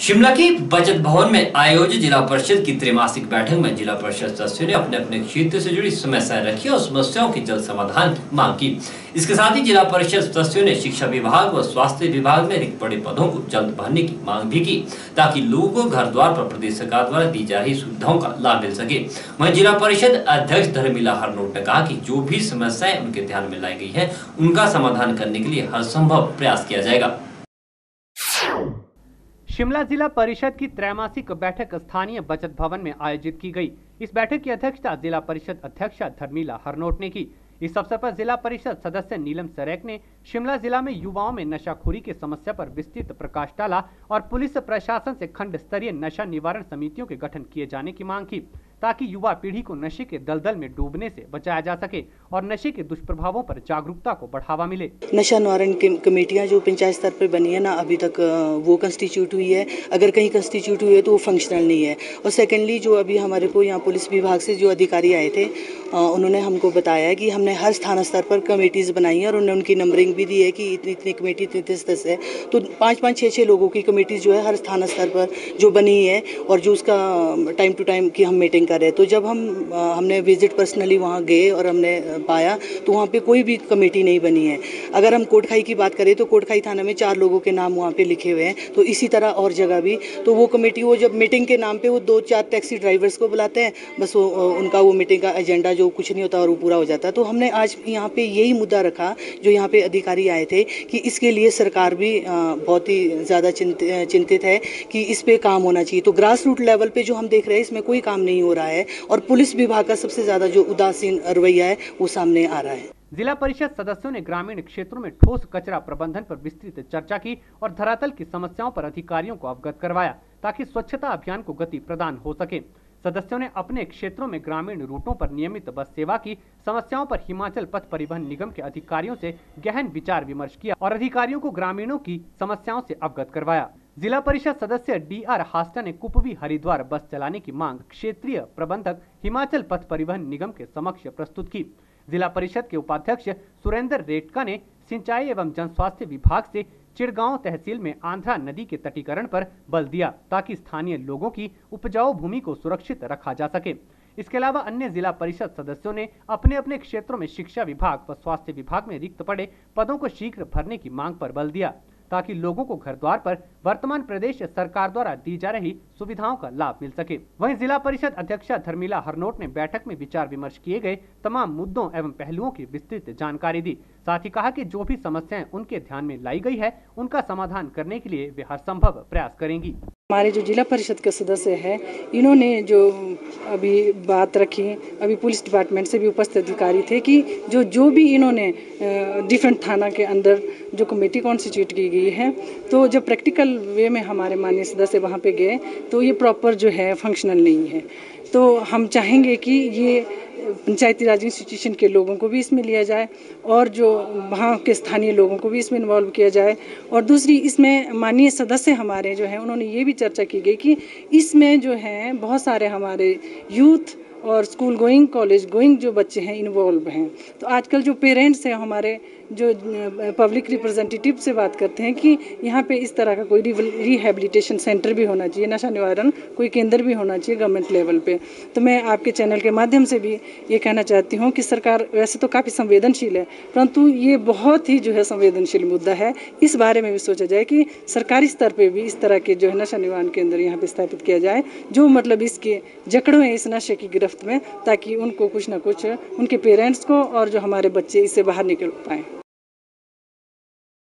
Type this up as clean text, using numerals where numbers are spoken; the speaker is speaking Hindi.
शिमला की बचत भवन में आयोजित जिला परिषद की त्रैमासिक बैठक में जिला परिषद सदस्यों ने अपने अपने क्षेत्र से जुड़ी समस्याएं रखी और समस्याओं की जल्द समाधान की मांग की। इसके साथ ही जिला परिषद सदस्यों ने शिक्षा विभाग व स्वास्थ्य विभाग में रिक्त पड़े पदों को जल्द भरने की मांग भी की, ताकि लोगों को घर द्वार पर प्रदेश सरकार द्वारा दी जा रही सुविधाओं का लाभ मिल सके। वहीं जिला परिषद अध्यक्ष धर्मिला हरनोट ने कहा कि जो भी समस्याएं उनके ध्यान में लाई गई है, उनका समाधान करने के लिए हर संभव प्रयास किया जाएगा। शिमला जिला परिषद की त्रैमासिक बैठक स्थानीय बचत भवन में आयोजित की गई। इस बैठक की अध्यक्षता जिला परिषद अध्यक्ष धर्मिला हरनोट ने की। इस अवसर पर जिला परिषद सदस्य नीलम सरेक ने शिमला जिला में युवाओं में नशाखोरी की समस्या पर विस्तृत प्रकाश डाला और पुलिस प्रशासन से खंड स्तरीय नशा निवारण समितियों के गठन किए जाने की मांग की, ताकि युवा पीढ़ी को नशे के दलदल में डूबने से बचाया जा सके और नशे के दुष्प्रभावों पर जागरूकता को बढ़ावा मिले। नशा निवारण कमेटियां जो पंचायत स्तर पर बनी है ना, अभी तक वो कंस्टिट्यूट हुई है। अगर कहीं कंस्टिट्यूट हुई है तो वो फंक्शनल नहीं है। और सेकेंडली जो अभी हमारे को यहाँ पुलिस विभाग से जो अधिकारी आए थे, उन्होंने हमको बताया कि हमने हर स्थान स्तर पर कमेटीज बनाई है और उन्होंने उनकी नंबरिंग भी दी है कि इतनी इतनी कमेटी इतने सदस्य है। तो 5-5, 6-6 लोगों की कमेटीज जो है हर स्थान स्तर पर जो बनी है और जो उसका टाइम टू टाइम की हम मीटिंग कर रहे हैं। तो जब हमने विजिट पर्सनली वहाँ गए और हमने पाया तो वहाँ पे कोई भी कमेटी नहीं बनी है। अगर हम कोटखाई की बात करें तो कोटखाई थाना में 4 लोगों के नाम वहाँ पे लिखे हुए हैं। तो इसी तरह और जगह भी तो वो कमेटी, वो जब मीटिंग के नाम पे वो 2-4 टैक्सी ड्राइवर्स को बुलाते हैं, बस वो उनका वो मीटिंग का एजेंडा जो कुछ नहीं होता और वो पूरा हो जाता है। तो हमने आज यहाँ पे यही मुद्दा रखा, जो यहाँ पे अधिकारी आए थे, कि इसके लिए सरकार भी बहुत ही ज़्यादा चिंतित है कि इस पे काम होना चाहिए। तो ग्रास रूट लेवल पे जो हम देख रहे हैं इसमें कोई काम नहीं हो रहा है और पुलिस विभाग का सबसे ज़्यादा जो उदासीन रवैया है वो सामने आ रहा है। जिला परिषद सदस्यों ने ग्रामीण क्षेत्रों में ठोस कचरा प्रबंधन पर विस्तृत चर्चा की और धरातल की समस्याओं पर अधिकारियों को अवगत करवाया, ताकि स्वच्छता अभियान को गति प्रदान हो सके। सदस्यों ने अपने क्षेत्रों में ग्रामीण रूटों पर नियमित बस सेवा की समस्याओं पर हिमाचल पथ परिवहन निगम के अधिकारियों से गहन विचार विमर्श किया और अधिकारियों को ग्रामीणों की समस्याओं से अवगत करवाया। जिला परिषद सदस्य DR हास्टा ने कुपवी हरिद्वार बस चलाने की मांग क्षेत्रीय प्रबंधक हिमाचल पथ परिवहन निगम के समक्ष प्रस्तुत की। जिला परिषद के उपाध्यक्ष सुरेंद्र रेटका ने सिंचाई एवं जन स्वास्थ्य विभाग से चिड़गांव तहसील में आंध्रा नदी के तटीकरण पर बल दिया, ताकि स्थानीय लोगों की उपजाऊ भूमि को सुरक्षित रखा जा सके। इसके अलावा अन्य जिला परिषद सदस्यों ने अपने अपने क्षेत्रों में शिक्षा विभाग व स्वास्थ्य विभाग में रिक्त पड़े पदों को शीघ्र भरने की मांग पर बल दिया, ताकि लोगों को घर द्वार पर वर्तमान प्रदेश सरकार द्वारा दी जा रही सुविधाओं का लाभ मिल सके। वहीं जिला परिषद अध्यक्षा धर्मिला हरनोट ने बैठक में विचार विमर्श किए गए तमाम मुद्दों एवं पहलुओं की विस्तृत जानकारी दी। साथ ही कहा कि जो भी समस्याएं उनके ध्यान में लाई गई है, उनका समाधान करने के लिए वे हर संभव प्रयास करेंगी। हमारे जो जिला परिषद के सदस्य हैं, इन्होंने जो अभी बात रखी, अभी पुलिस डिपार्टमेंट से भी उपस्थित अधिकारी थे कि जो भी इन्होंने डिफरेंट थाना के अंदर जो कमेटी कॉन्स्टिट्यूट की गई है, तो जब प्रैक्टिकल वे में हमारे माननीय सदस्य वहाँ पे गए तो ये प्रॉपर जो है फंक्शनल नहीं है। तो हम चाहेंगे कि ये पंचायती राज इंस्टीट्यूशन के लोगों को भी इसमें लिया जाए और जो वहाँ के स्थानीय लोगों को भी इसमें इन्वॉल्व किया जाए। और दूसरी, इसमें माननीय सदस्य हमारे जो हैं उन्होंने ये भी चर्चा की गई कि इसमें जो हैं बहुत सारे हमारे यूथ और स्कूल गोइंग, कॉलेज गोइंग जो बच्चे हैं इन्वॉल्व हैं। तो आजकल जो पेरेंट्स हैं हमारे, जो पब्लिक रिप्रेजेंटेटिव से बात करते हैं कि यहाँ पे इस तरह का कोई रिहेबिलिटेशन सेंटर भी होना चाहिए, नशा निवारण कोई केंद्र भी होना चाहिए गवर्नमेंट लेवल पे। तो मैं आपके चैनल के माध्यम से भी ये कहना चाहती हूँ कि सरकार वैसे तो काफ़ी संवेदनशील है, परंतु ये बहुत ही जो है संवेदनशील मुद्दा है। इस बारे में भी सोचा जाए कि सरकारी स्तर पर भी इस तरह के जो है नशा निवारण केंद्र यहाँ पे स्थापित किया जाए, जो मतलब इसके जकड़ों हैं इस नशे की गिरफ्त में, ताकि उनको कुछ ना कुछ उनके पेरेंट्स को और जो हमारे बच्चे इससे बाहर निकल पाएँ।